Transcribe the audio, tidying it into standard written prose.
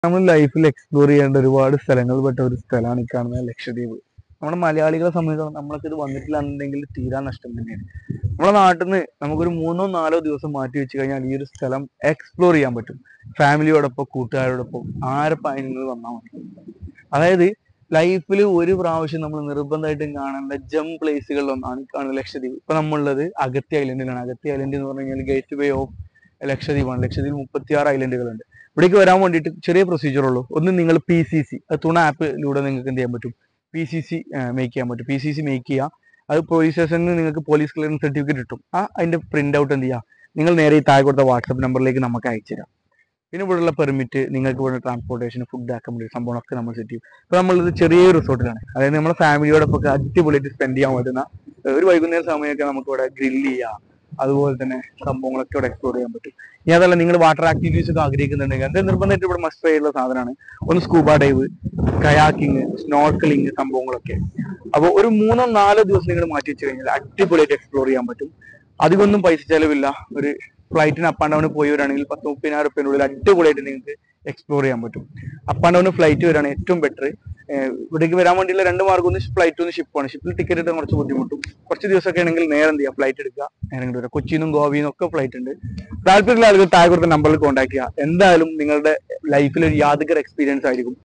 നമ്മൾ ലൈഫിൽ എക്സ്പ്ലോർ ചെയ്യേണ്ട ഒരുപാട് സ്ഥലങ്ങൾ പെട്ട ഒരു സ്ഥലമാണ് ഈ കാണുന്ന ലക്ഷദ്വീപ്. നമ്മുടെ മലയാളികളെ സംബന്ധിച്ചിടത്തോളം നമ്മൾക്ക് ഇത് വന്നിട്ടില്ലാന്നുണ്ടെങ്കിൽ തീരാ നഷ്ടം തന്നെയാണ്. നമ്മുടെ നാട്ടിൽ നിന്ന് നമുക്കൊരു 3-4 ദിവസം മാറ്റി വെച്ച് കഴിഞ്ഞാൽ ഈ ഒരു സ്ഥലം എക്സ്പ്ലോർ ചെയ്യാൻ പറ്റും. ഫാമിലിയോടൊപ്പം, കൂട്ടുകാരോടൊപ്പം, ആരപ്പം നിങ്ങൾ വന്നാൽ മതി. അതായത് ലൈഫിൽ ഒരു പ്രാവശ്യം നമ്മൾ നിർബന്ധമായിട്ടും കാണേണ്ട പ്ലേസുകളിലൊന്നാണ് ഈ കാണുന്ന ലക്ഷദ്വീപ്. ഇപ്പൊ നമ്മളുള്ളത് അഗത്തി ഐലൻഡിലാണ്. അഗത്തി ഐലൻഡ് എന്ന് പറഞ്ഞു കഴിഞ്ഞാൽ ഗേറ്റ് വേ ഓഫ് ലക്ഷദ്വീപാണ്. ലക്ഷദ്വീപ് 36 ഐലൻഡുകളുണ്ട്. ഇവിടേക്ക് വരാൻ വേണ്ടിയിട്ട് ചെറിയ പ്രൊസീജിയർ ഉള്ളൂ. ഒന്ന് നിങ്ങൾ PCC തുണ ആപ്പിലൂടെ നിങ്ങൾക്ക് എന്ത് ചെയ്യാൻ പറ്റും, PCC മേക്ക് ചെയ്യാൻ പറ്റും. PCC മേക്ക് ചെയ്യുക. അത് പോലീസ് സ്റ്റേഷനിൽ നിങ്ങൾക്ക് പോലീസ് ക്ലിയറൻസ് സർട്ടിഫിക്കറ്റ് കിട്ടും. അതിന്റെ പ്രിന്റ് ഔട്ട് എന്ത് ചെയ്യുക, നിങ്ങൾ നേരെ ഈ താഴെ കൊടുത്ത വാട്സപ്പ് നമ്പറിലേക്ക് നമുക്ക് അയച്ചു തരാം. പിന്നെ ഇവിടെയുള്ള പെർമിറ്റ്, നിങ്ങൾക്ക് ഇവിടെ ട്രാൻസ്പോർട്ടേഷൻ, ഫുഡ്, അക്കോമഡേഷൻ സംഭവങ്ങളൊക്കെ നമ്മൾ സെറ്റ് ചെയ്യും. ഇപ്പൊ നമ്മളിത് ചെറിയ റിസോർട്ടിലാണ്. അതായത് നമ്മുടെ ഫാമിലിയോടൊപ്പം അടിപൊളിയായിട്ട് സ്പെൻഡ് ചെയ്യാൻ പറ്റുന്ന ഒരു വൈകുന്നേര സമയമൊക്കെ നമുക്ക് ഇവിടെ ഗ്രില്ല് ചെയ്യാം. അതുപോലെ തന്നെ സംഭവങ്ങളൊക്കെ ഇവിടെ എക്സ്പ്ലോർ ചെയ്യാൻ പറ്റും. ഇനി അതല്ല നിങ്ങൾ വാട്ടർ ആക്ടിവിറ്റീസ് ഒക്കെ ആഗ്രഹിക്കുന്നുണ്ടെങ്കിൽ അത് നിർബന്ധമായിട്ട് ഇവിടെ മസ്റ്റ് ട്രൈ ഉള്ള സാധനമാണ്. ഒന്ന് സ്കൂബ ഡൈവ്, കയാക്കിങ്, സ്നോർക്കലിങ് സംഭവങ്ങളൊക്കെ. അപ്പോൾ ഒരു 3-4 ദിവസം നിങ്ങൾ മാറ്റി വെച്ച് കഴിഞ്ഞാൽ അടിപൊളിയായിട്ട് എക്സ്പ്ലോർ ചെയ്യാൻ പറ്റും. അധികമൊന്നും പൈസ ചെലവില്ല. ഒരു ഫ്ലൈറ്റിന് അപ്പ് ആൻഡ് ഡൗൺ പോയി വരികയാണെങ്കിൽ 10-30,000 റുപ്യനുള്ളിൽ അടിപൊളിയായിട്ട് നിങ്ങൾക്ക് എക്സ്പ്ലോർ ചെയ്യാൻ പറ്റും. അപ്പ് ആൻഡ് ഡൗൺ ഫ്ലൈറ്റ് വരികയാണ് ഏറ്റവും ബെറ്റർ. ഇവിടേക്ക് വരാൻ വേണ്ടിയുള്ള 2 മാർഗം, ഒന്ന് ഫ്ലൈറ്റ്, ഒന്ന് ഷിപ്പാണ്. ഷിപ്പിൽ ടിക്കറ്റ് എടുക്കാൻ കുറച്ച് ബുദ്ധിമുട്ടും. കുറച്ച് ദിവസമൊക്കെ ആണെങ്കിൽ നേരെ എന്ത് ചെയ്യുക, ഫ്ലൈറ്റ് എടുക്കുക, നേരെ ഇങ്ങോട്ട് വരിക. കൊച്ചിയിൽ നിന്നും ഗോവയിൽ നിന്നും ഒക്കെ ഫ്ലൈറ്റ് ഉണ്ട്. താല്പര്യമുള്ള ആളുകൾ താഴെ കൊടുത്ത നമ്പറിൽ കോൺടാക്ട് ചെയ്യുക. എന്തായാലും നിങ്ങളുടെ ലൈഫിൽ ഒരു യാദഗർ എക്സ്പീരിയൻസ് ആയിരിക്കും.